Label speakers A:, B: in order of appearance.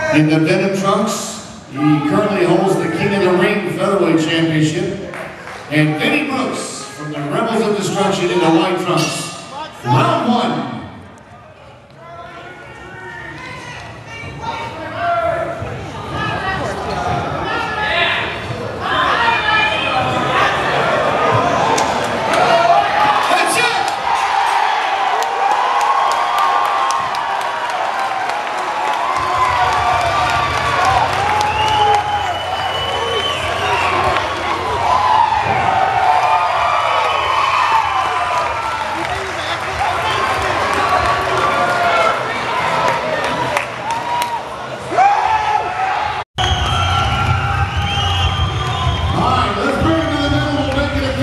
A: In the denim trunks, he currently holds the King of the Ring Featherweight Championship. And Benny Brooks from the Rebels of Destruction in the white trunks. Round 1.